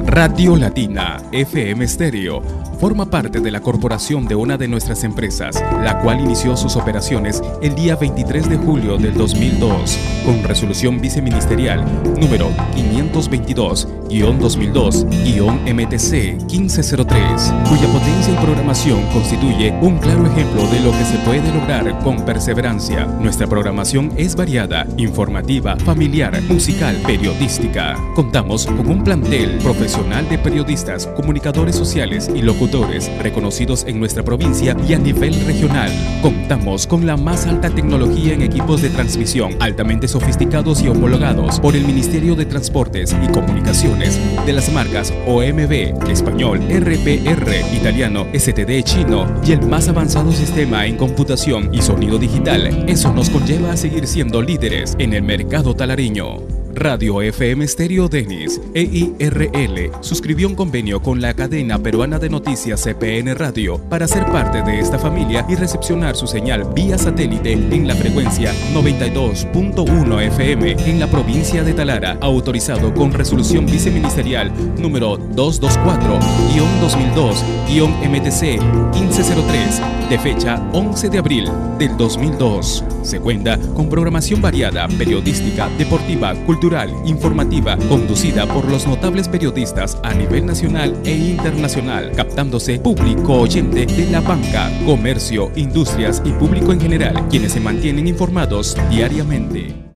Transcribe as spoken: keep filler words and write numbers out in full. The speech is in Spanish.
Radio Latina F M Stereo forma parte de la corporación de una de nuestras empresas, la cual inició sus operaciones el día veintitrés de julio del dos mil dos, con resolución viceministerial número quinientos veintidós guión dos mil dos guión M T C quince cero tres, cuya potencia y programación constituye un claro ejemplo de lo que se puede lograr con perseverancia. Nuestra programación es variada, informativa, familiar, musical, periodística. Contamos con un plantel profesional de periodistas, comunicadores sociales y locutores reconocidos en nuestra provincia y a nivel regional. Contamos con la más alta tecnología en equipos de transmisión, altamente sofisticados y homologados por el Ministerio de Transportes y Comunicaciones de las marcas O M B, español, R P R, italiano, S T D chino y el más avanzado sistema en computación y sonido digital. Eso nos conlleva a seguir siendo líderes en el mercado talareño. Radio F M Stereo Denis, E I R L, suscribió un convenio con la cadena peruana de noticias C P N Radio para ser parte de esta familia y recepcionar su señal vía satélite en la frecuencia noventa y dos punto uno F M en la provincia de Talara, autorizado con resolución viceministerial número doscientos veinticuatro guión dos mil dos guión M T C quince cero tres, de fecha once de abril del dos mil dos. Se cuenta con programación variada, periodística, deportiva, cultural, informativa, conducida por los notables periodistas a nivel nacional e internacional, captándose público oyente de la banca, comercio, industrias y público en general, quienes se mantienen informados diariamente.